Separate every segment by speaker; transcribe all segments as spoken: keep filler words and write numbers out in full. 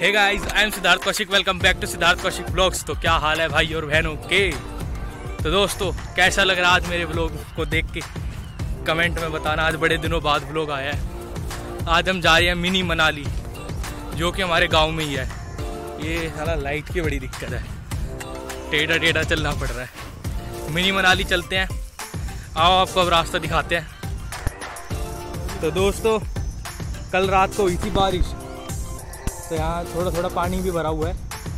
Speaker 1: Hey guys, I am Siddharth Kaushik. Welcome back to Siddharth Kaushik blogs. तो क्या हाल है भाई और बहनों के। तो दोस्तों, कैसा लग रहा है आज मेरे ब्लॉग को देख के कमेंट में बताना। आज बड़े दिनों बाद ब्लॉग आया है। आज हम जा रहे हैं मिनी मनाली, जो कि हमारे गांव में ही है। ये साला लाइट की बड़ी दिक्कत है, टेढ़ा टेढ़ा चलना पड़ रहा है। मिनी मनाली चलते हैं, आओ आपको अब रास्ता दिखाते हैं। तो दोस्तों, कल रात को हुई थी बारिश, तो यहाँ थोड़ा थोड़ा पानी भी भरा हुआ है।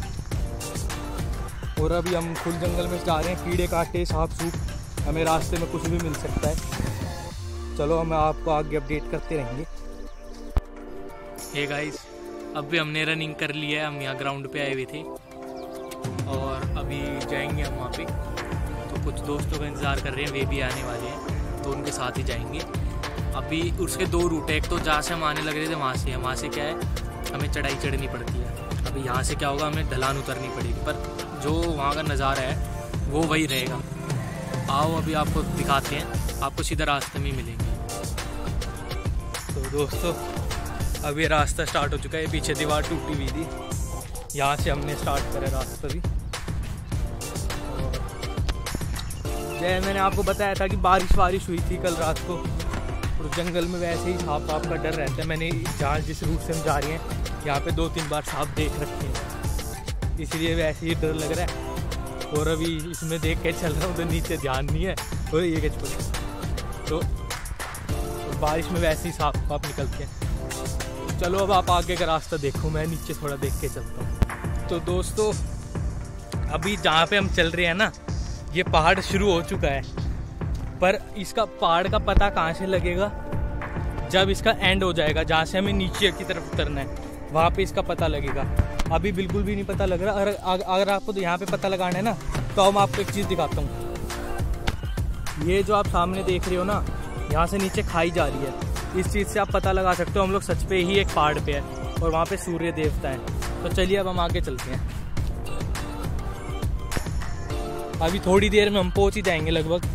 Speaker 1: और अभी हम फुल जंगल में जा रहे हैं। कीड़े काटे, सांप सूप, हमें रास्ते में कुछ भी मिल सकता है। चलो हम आपको आगे अपडेट करते रहेंगे। हे गाइस, अब भी हमने रनिंग कर ली है। हम यहाँ ग्राउंड पे आए हुए थे और अभी जाएंगे हम वहाँ पे। तो कुछ दोस्तों का इंतज़ार कर रहे हैं, वे भी आने वाले हैं, तो उनके साथ ही जाएंगे। अभी उसके दो रूट है। एक तो जहाँ से हम आने लग रहे थे वहाँ से है। वहाँ से क्या है, हमें चढ़ाई चढ़नी पड़ती है। अभी यहाँ से क्या होगा, हमें ढलान उतरनी पड़ेगी, पर जो वहाँ का नज़ारा है वो वही रहेगा। आओ अभी आपको दिखाते हैं, आपको सीधा रास्ते में ही मिलेंगे। तो दोस्तों, अब ये रास्ता स्टार्ट हो चुका है। पीछे दीवार टूटी हुई थी, यहाँ से हमने स्टार्ट करा रास्ता भी। जैसे मैंने आपको बताया था कि बारिश बारिश हुई थी कल रात को, और जंगल में वैसे ही सांप वाप का डर रहता है। मैंने जहाँ जिस रूट से हम जा रहे हैं यहाँ पे दो तीन बार सांप देख रखे हैं, इसलिए वैसे ही डर लग रहा है। और अभी इसमें देख के चल रहा हूँ तो नीचे ध्यान नहीं है, और ये क्या पड़े तो बारिश में वैसे ही सांप वाप निकलते हैं। चलो अब आप आगे का रास्ता देखो, मैं नीचे थोड़ा देख के चलता हूँ। तो दोस्तों, अभी जहाँ पे हम चल रहे हैं ना, ये पहाड़ शुरू हो चुका है, पर इसका पहाड़ का पता कहाँ से लगेगा, जब इसका एंड हो जाएगा। जहाँ से हमें नीचे की तरफ उतरना है वहाँ पे इसका पता लगेगा। अभी बिल्कुल भी नहीं पता लग रहा। अगर अगर आपको तो यहाँ पे पता लगाना है ना, तो मैं आपको एक चीज़ दिखाता हूँ। ये जो आप सामने देख रहे हो ना, यहाँ से नीचे खाई जा रही है। इस चीज़ से आप पता लगा सकते हो हम लोग सच पे ही एक पहाड़ पे है, और वहाँ पे सूर्य देवता है। तो चलिए अब हम आगे चलते हैं। अभी थोड़ी देर में हम पहुँच ही जाएंगे लगभग।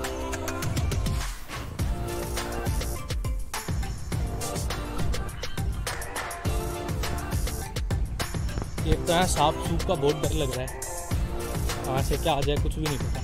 Speaker 1: एक तो यहाँ सांप सूप का बहुत डर लग रहा है, कहाँ से क्या आ जाए कुछ भी नहीं पता।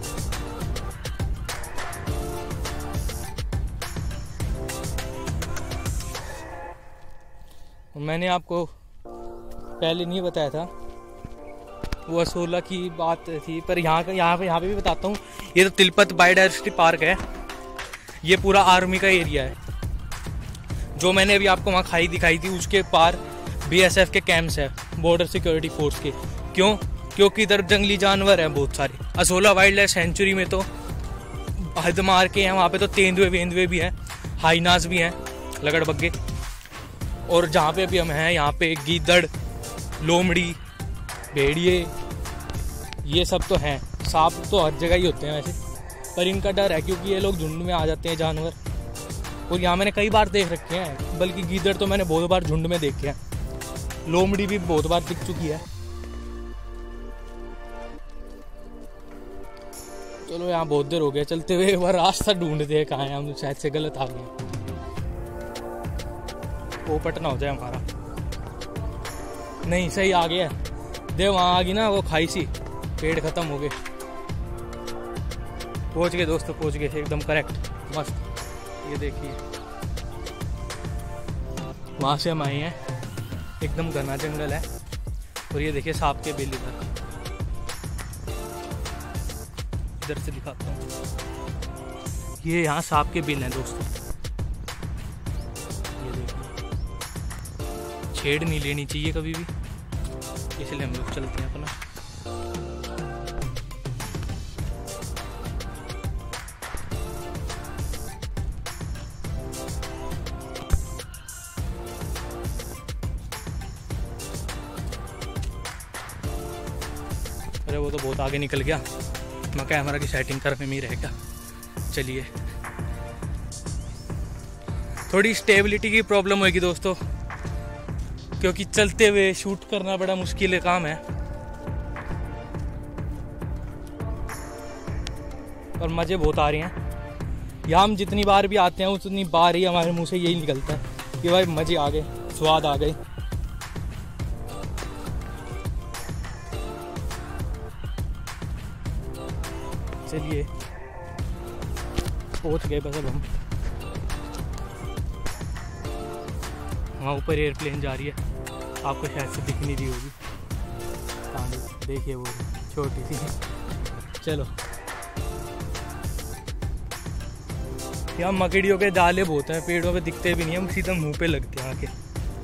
Speaker 1: मैंने आपको पहले नहीं बताया था, वो असोला की बात थी, पर यहाँ का यहाँ पे यहाँ पे भी बताता हूँ। ये तो तिलपत बायोडायवर्सिटी पार्क है। ये पूरा आर्मी का एरिया है। जो मैंने अभी आपको वहाँ खाई दिखाई थी, उसके पार बी एस एफ के कैंप्स है, बॉर्डर सिक्योरिटी फोर्स के। क्यों? क्योंकि इधर जंगली जानवर हैं बहुत सारे। असोला वाइल्ड लाइफ सेंचुरी में तो हद मार के हैं, वहाँ पे तो तेंदुए वेंदुए भी हैं, हाइनास भी हैं, लगड़बग्गे। और जहाँ पे अभी हम हैं, यहाँ पे गीदड़, लोमड़ी, भेड़िए, ये सब तो हैं। सांप तो हर जगह ही होते हैं वैसे, पर इनका डर है क्योंकि ये लोग झुंड में आ जाते हैं जानवर। और यहाँ मैंने कई बार देख रखे हैं, बल्कि गीदड़ तो मैंने बहुत बार झुंड में देखे हैं। लोमड़ी भी बहुत बार दिख चुकी है। चलो यहाँ बहुत देर हो गया चलते हुए, एक बार रास्ता ढूंढते हैं कहाँ है। हम शायद से गलत आ गए, वो पटना हो जाए हमारा। नहीं, सही आ गया। दे वहाँ आ गई ना वो खाई सी, पेड़ खत्म हो गए। पहुँच गए दोस्तों, पहुँच गए एकदम करेक्ट, मस्त। ये देखिए, वहाँ से हम आए हैं, एकदम घना जंगल है। और ये देखिए सांप के बिल इधर इधर से दिखाता हूँ। ये यहाँ सांप के बिल हैं दोस्तों। ये देखिए, छेड़ नहीं लेनी चाहिए कभी भी, इसलिए हम लोग चलते हैं अपना। अरे वो तो बहुत आगे निकल गया, मैं कैमरा की सेटिंग करने में ही रहेगा। चलिए, थोड़ी स्टेबिलिटी की प्रॉब्लम होगी दोस्तों, क्योंकि चलते हुए शूट करना बड़ा मुश्किल काम है। और मज़े बहुत आ रहे हैं। यहाँ हम जितनी बार भी आते हैं उतनी बार ही हमारे मुंह से यही निकलता है कि भाई मज़े आ गए, स्वाद आ गए। चलिए पहुंच गए बस अब हम। वहाँ ऊपर एयरप्लेन जा रही है, आपको शायद से दिख नहीं रही होगी। हाँ देखिए वो छोटी सी। चलो यहाँ मकड़ियों के जाले बहुत हैं, पेड़ों पे दिखते भी नहीं है, सीधा मुंह पे लगते हैं आके।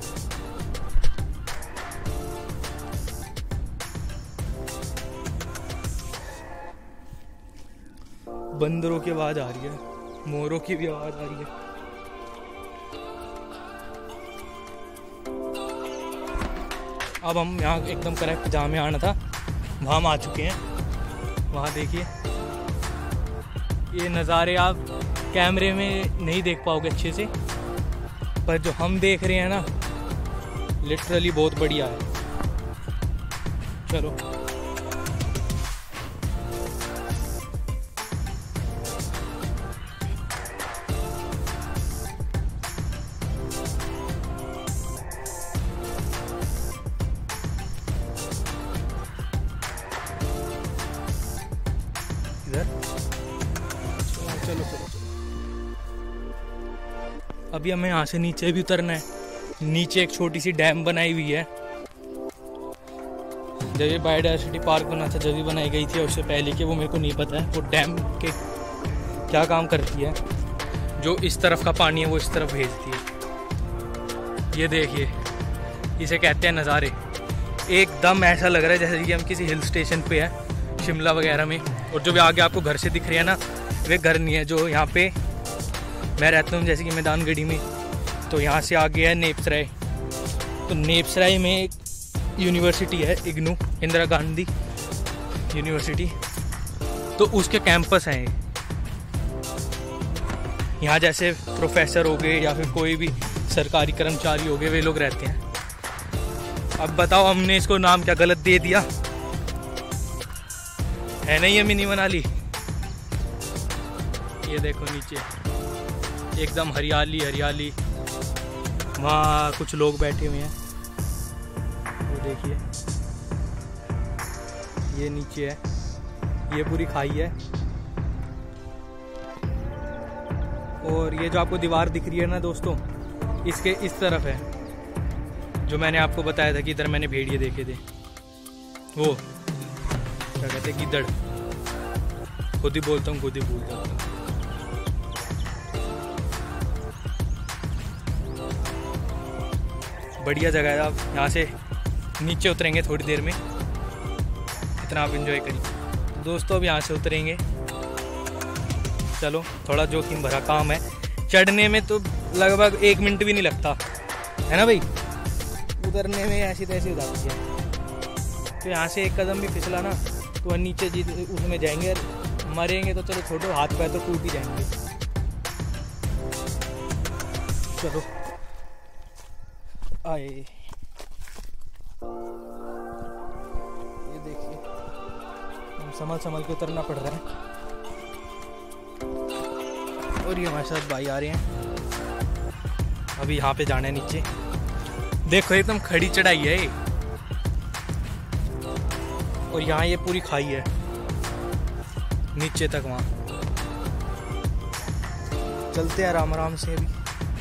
Speaker 1: बंदरों की आवाज आ रही है, मोरों की भी आवाज आ रही है। अब हम यहाँ एकदम करेक्ट जहाँ में आना था वहाँ हम आ चुके हैं। वहाँ देखिए ये नज़ारे आप कैमरे में नहीं देख पाओगे अच्छे से, पर जो हम देख रहे हैं ना लिटरली बहुत बढ़िया है। चलो इधर चलो चलो चलो अभी हमें यहाँ से नीचे भी उतरना है। नीचे एक छोटी सी डैम बनाई हुई है। जब ये बायोडायवर्सिटी पार्क बना था जब भी बनाई गई थी, उससे पहले कि वो मेरे को नहीं पता है वो डैम के क्या काम करती है। जो इस तरफ का पानी है वो इस तरफ भेजती है। ये देखिए इसे कहते हैं नज़ारे। एकदम ऐसा लग रहा है जैसे कि हम किसी हिल स्टेशन पे है शिमला वगैरह में। और जो भी आगे आपको घर से दिख रही है ना वे घर नहीं है। जो यहाँ पे मैं रहता हूँ जैसे कि मैदानगढ़ी में, तो यहाँ से आगे है नेपसराय। तो नेपसराय में एक यूनिवर्सिटी है इग्नू, इंदिरा गांधी यूनिवर्सिटी, तो उसके कैंपस हैं यहाँ। जैसे प्रोफेसर हो गए या फिर कोई भी सरकारी कर्मचारी हो गए वे लोग रहते हैं। अब बताओ हमने इसको नाम क्या गलत दे दिया है। नहीं है मिनी मनाली। ये देखो नीचे एकदम हरियाली हरियाली, वहाँ कुछ लोग बैठे हुए हैं वो देखिए। ये नीचे है, ये पूरी खाई है। और ये जो आपको दीवार दिख रही है ना दोस्तों, इसके इस तरफ है जो मैंने आपको बताया था कि इधर मैंने भेड़िए देखे थे। वो क्या कहते हैं गिद्दड़, खुद ही बोलता हूँ खुद ही भूलता हूँ। बढ़िया जगह है। आप यहाँ से नीचे उतरेंगे थोड़ी देर में, इतना आप एंजॉय करिए। दोस्तों अब यहाँ से उतरेंगे। चलो थोड़ा जोखिम भरा काम है, चढ़ने में तो लगभग एक मिनट भी नहीं लगता है ना भाई, उतरने में ऐसी तैसी हो जाती है। तो यहाँ से एक कदम भी फिसला ना तो नीचे जी उसमें जाएंगे, मरेंगे तो चलो छोड़ो, हाथ पैर तो टूट ही जाएंगे। चलो आए, ये देखिए हम संभल संभल के उतरना पड़ रहा है। और ये हमारे साथ भाई आ रहे हैं। अभी यहाँ पे जाना है नीचे। देखो एकदम खड़ी चढ़ाई है ये। और यहाँ ये पूरी खाई है नीचे तक। वहाँ चलते हैं आराम आराम से। अभी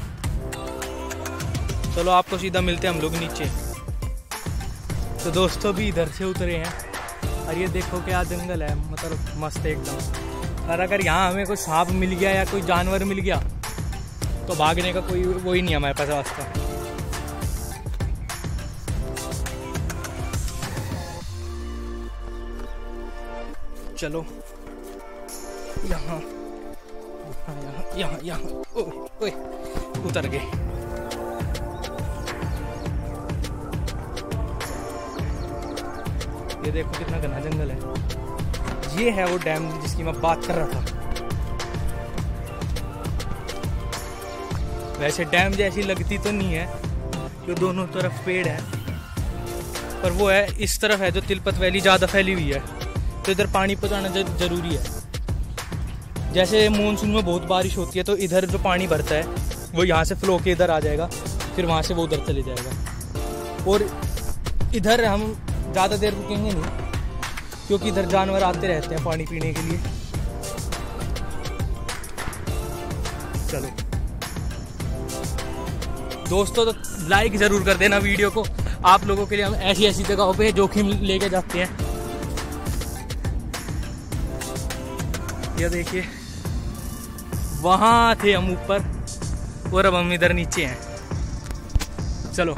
Speaker 1: चलो आपको सीधा मिलते हैं हम लोग नीचे। तो दोस्तों भी इधर से उतरे हैं और ये देखो क्या जंगल है, मतलब मस्त एकदम। और अगर यहाँ हमें कोई सांप मिल गया या कोई जानवर मिल गया तो भागने का कोई वो ही नहीं हमारे पास रास्ता। चलो यहाँ यहाँ यहाँ यहाँ ओए उतर गए। ये देखो कितना घना जंगल है। ये है वो डैम जिसकी मैं बात कर रहा था। वैसे डैम जैसी लगती तो नहीं है, जो दोनों तरफ पेड़ है, पर वो है इस तरफ है जो तिलपत वैली ज़्यादा फैली हुई है, तो इधर पानी पहुँचाना जरूरी है। जैसे मानसून में बहुत बारिश होती है तो इधर जो पानी भरता है वो यहाँ से फ्लो के इधर आ जाएगा, फिर वहाँ से वो उधर चले जाएगा। और इधर हम ज़्यादा देर रुकेंगे नहीं क्योंकि इधर जानवर आते रहते हैं पानी पीने के लिए। चलो दोस्तों, तो लाइक ज़रूर कर देना वीडियो को। आप लोगों के लिए हम ऐसी ऐसी जगहों पे जोखिम लेके जाते हैं। ये देखिए, वहाँ थे हम ऊपर और अब हम इधर नीचे हैं। चलो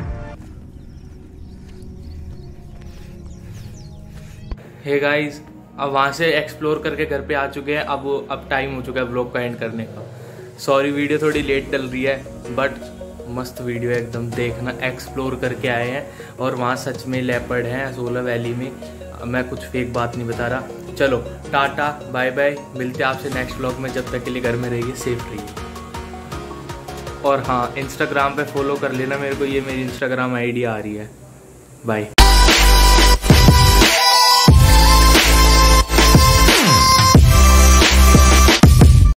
Speaker 1: हे गाइस, अब वहाँ से एक्सप्लोर करके घर पे आ चुके हैं। अब अब टाइम हो चुका है ब्लॉग का एंड करने का। सॉरी वीडियो थोड़ी लेट डल रही है, बट मस्त वीडियो है एकदम। देखना, एक्सप्लोर करके आए हैं और वहाँ सच में लेपर्ड हैं सोलर वैली में। मैं कुछ फेक बात नहीं बता रहा। चलो टाटा बाय बाय, मिलते हैं आपसे नेक्स्ट ब्लॉग में। जब तक के लिए घर में रहिए, सेफ रहिए। और हाँ, इंस्टाग्राम पे फॉलो कर लेना मेरे को, ये मेरी इंस्टाग्राम आईडी आ रही है। बाय।